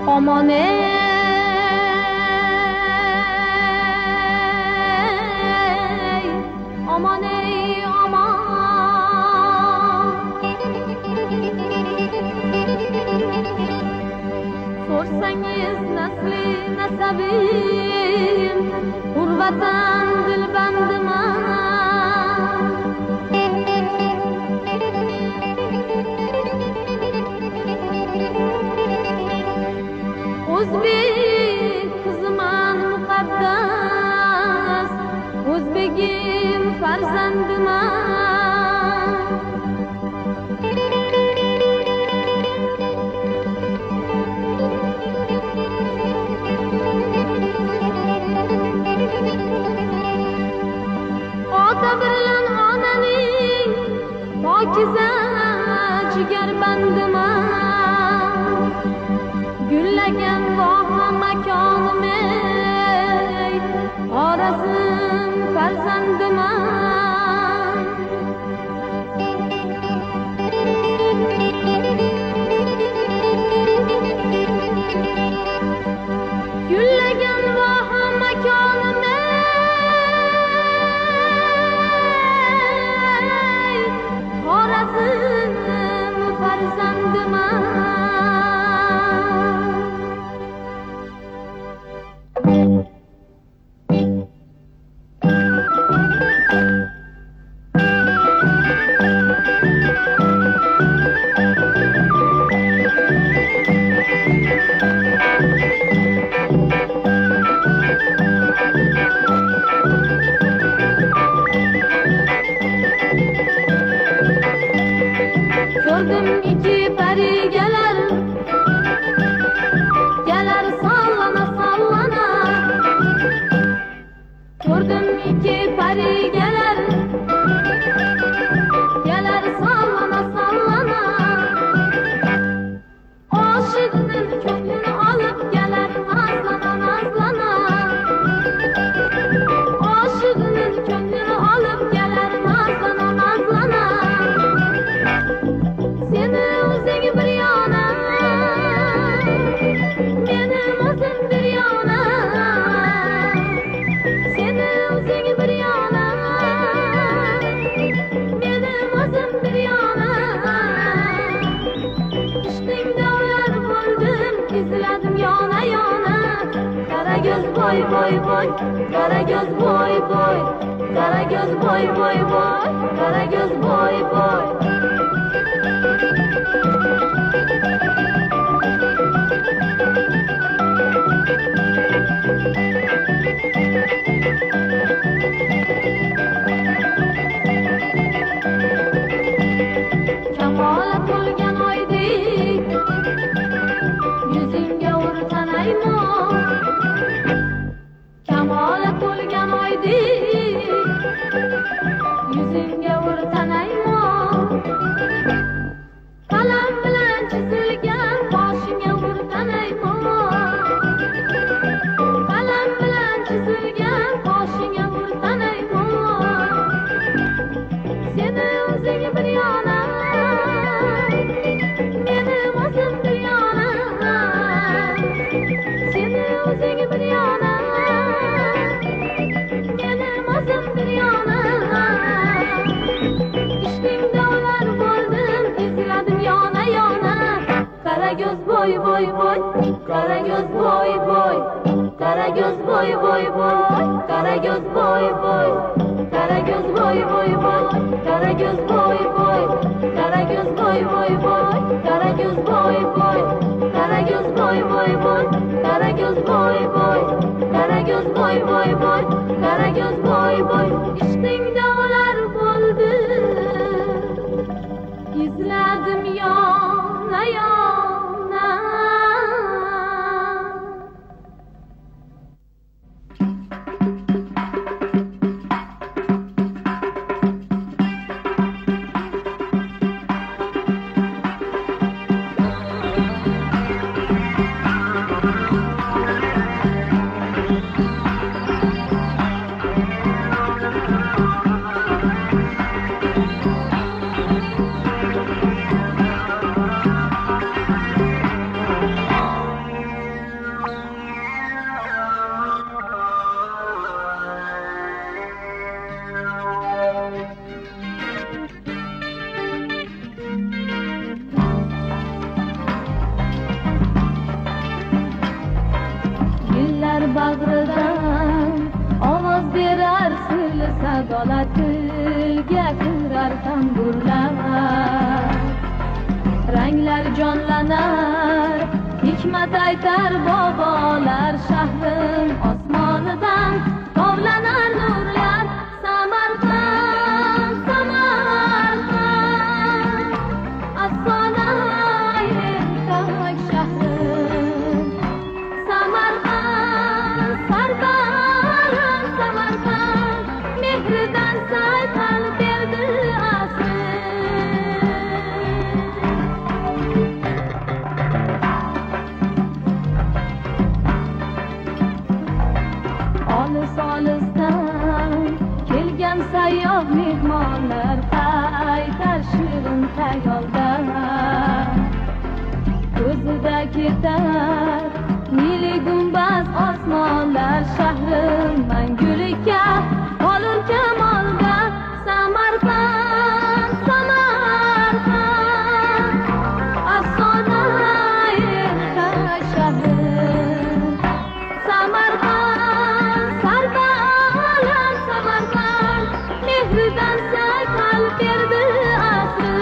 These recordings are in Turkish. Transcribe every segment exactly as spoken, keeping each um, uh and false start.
aman ey, aman ey, aman. Sorsangiz nasli nasabim, g'urvatan dilbandiman. O'zbek qiziman muqaddas, o'zbegim farzandiman. Ota bilan onaning pokiza jigarbandiman. Gullagan voha makonim ey, Xorazm farzandiman. Gullagan voha makonim ey, Xorazm farzandiman. Gördüm iki peri geler, geler sallana sallana. Gördüm iki peri geler, geler sallana sallana. Aşıkın kökünü alıp geler nazlana nazlana. Aşıkın kökünü alıp geler nazlana nazlana. Seni o'zing bir yana, mening o'zim bir yana. Seni o'zing bir yana, mening o'zim bir yana. Ishqingda ular bo'ldim, izladim yana yana. Qara göz boy boy boy, qara göz boy boy, qara göz boy boy boy, qara göz boy boy. Kamoli to'lgan oydek, yuzingga urtanaymi? Kamoli to'lgan oydek, yuzingga urtanaymi? Qalam bilan chizilgan boshingga urtanaymi? Qalam bilan chizilgan boshingga urtanaymi? Seni o'zing bir yana, mening o'zim bir yana. Seni o'zing bir yana, mening o'zim bir yana. Ishqingda ular bo'ldim, izladim yana yana. Qara göz boy boy boy, qara göz boy boy, qara göz boy boy boy, qara göz boy boy, qara göz boy boy boy, qara göz boy boy, qara göz boy boy boy, qara göz boy boy, qara göz boy boy boy, qara göz boy boy, qara göz boy boy boy, qara göz boy boy. Ishqingda ular bo'ldi, izladim yana yana. bag'ridan ovoz berar sirli sadolar, tilga kirar tamburlar. Ranglar jonlanar, hikmat aytar bobolar, shahrim osmonidan tovlanar nurlar. Samarqand, Samarqand, afsonai ertak shahrim. Samarqand, sarbaram Samarqand, mehridan sayqal berdi asr. Olis olisdan kelgan sayyoh mehmonlar qaytar shirin xayoldan. Ko'zida ketar nili gumbaz osmonlar, shahrim mangulikka qolur kamolda. Samarqand, Samarqand, afsonai ertak shahrim. Samarqand, sarbalam Samarqand, mehridan sayqal berdi asr.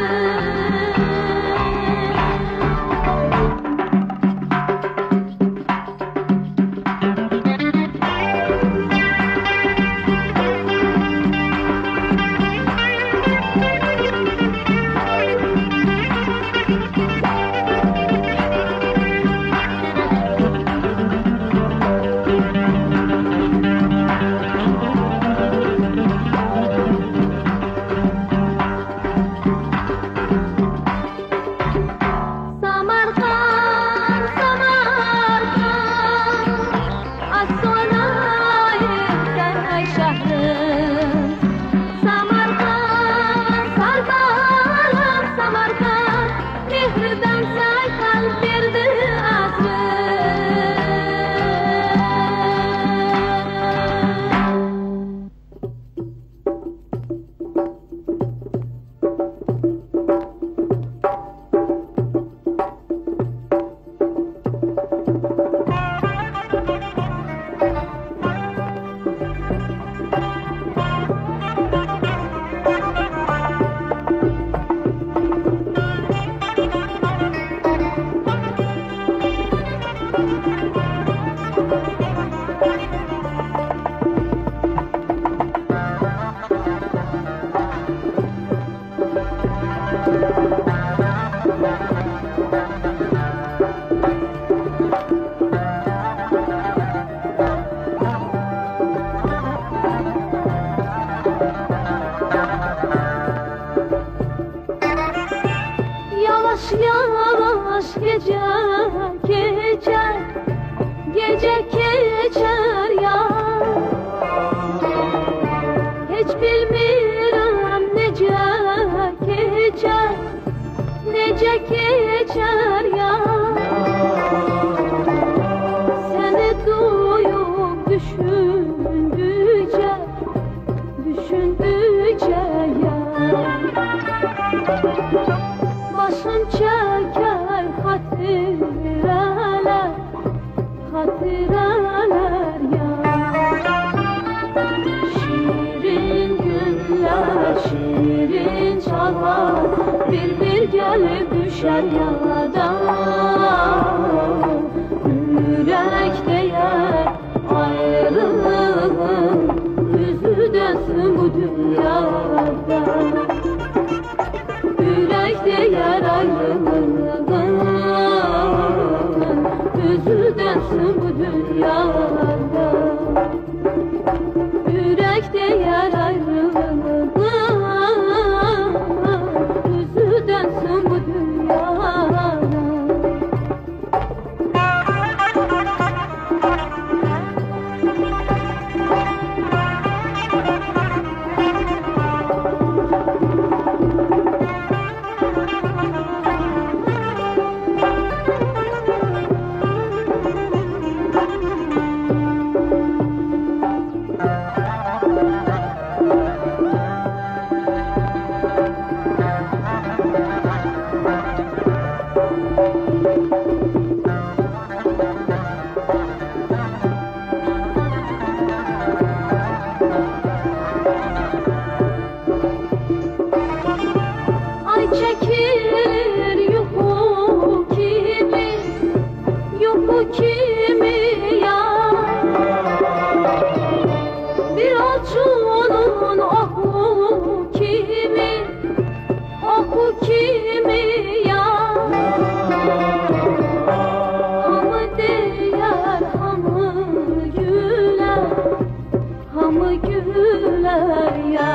Samarqand, Samarqand, afsonai ertak shahrim. Samarqand, sarbalam Samarqand, mehridan sayqal berdi asr. Yavaş yavaş gece geçer, gece geçer ya. Hiç bilmiyorum nece geçer, nece geçer ya. Seni duyup düşündükçe, düşündükçe ya. Başım çeker hatireler, hatireler ya. Şirin günler, şirin çalar, bir bir gelip düşer yaladan. Yürek değer ayrılığın, yüzü dönsün bu dünyada. Yürek değer ayrılığın, yüzü dönsün bu dünyada. Yürek değer ayrılığın, yüzü dönsün bu dünyada. kimi ya, bir alçının oku kimi, oku kimi ya. Hamı deyər, hamı gülər, hamı gülər ya.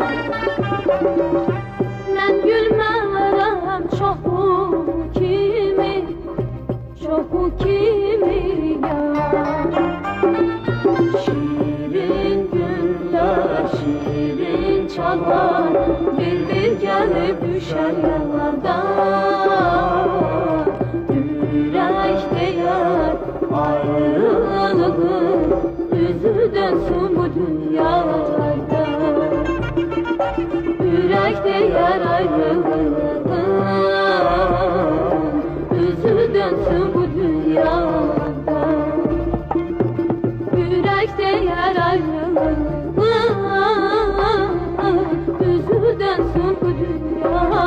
Mən gülmərəm çoxu kimi, çoxu kimi ya. Şirin günlər, şirin çalar, bir-bir gəlib düşər yollardan. Ürək deyər ayrılığın, üzü dönsün bu dünyada. Ürək deyər ayrılığın, üzü dönsün bu dünyada. Ürək deyər ayrılığın, üzü dönsün bu dünyada.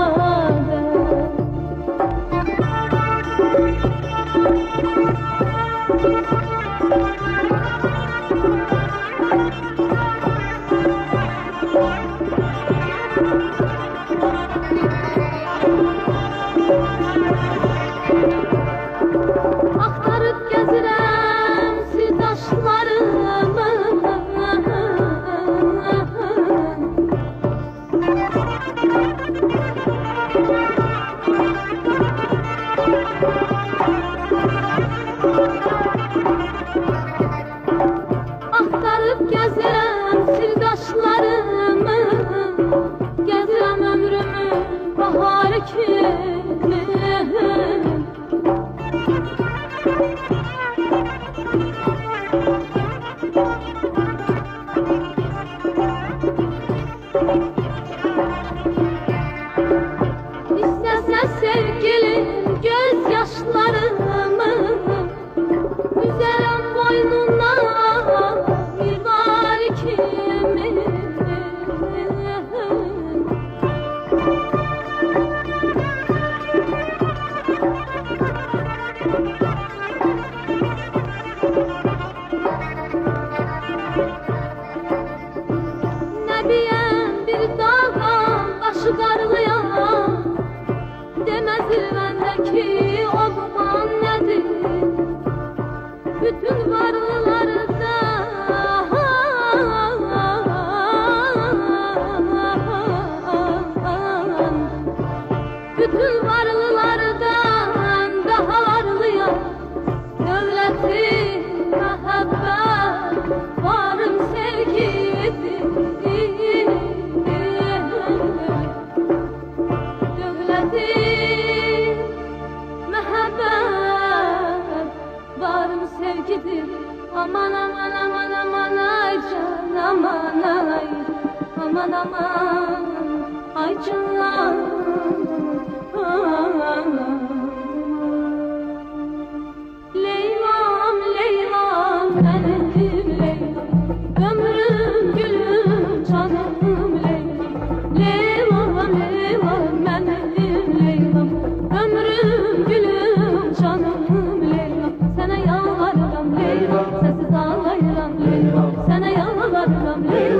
Axtarıb gəzirəm sirdaşlarımı, axtarıb gəzirəm sirdaşlarımı, gəzirəm ömrümü baharı kimi. İstəsə sevgilim göz yaşlarımı, üzərəm boynundan bir var kimi. Nəbiyəm bir dağam, başı qarlıyam, deməzdir məndəki o duman nədir? Bütün varlılarda bütün varlılardan daha varlıyam. Dövləti, məhəbbət, varım sevgidir. Dövləti, məhəbbət, varım sevgidir. Aman aman aman aman ay can, aman ay, aman aman ay can. Leylam, Leylam, benim Leylam, ömrüm, gülüm, canım Leylam. Leylam, Leylam, benim Leylam, ömrüm, gülüm, canım Leylam. Sana yalvarıram Leylam, sessiz ağlayıram Leylam, sana yalvarıram Leylam.